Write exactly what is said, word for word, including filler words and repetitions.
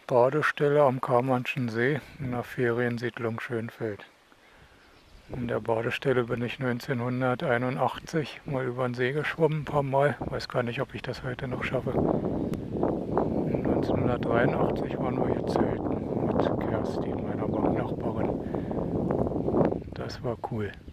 Badestelle am Karmanschen See in der Feriensiedlung Schönfeld. In der Badestelle bin ich neunzehnhunderteinundachtzig mal über den See geschwommen, ein paar Mal. Weiß gar nicht, ob ich das heute noch schaffe. neunzehnhundertdreiundachtzig waren wir hier zelten mit Kerstin, meiner Banknachbarin. Das war cool.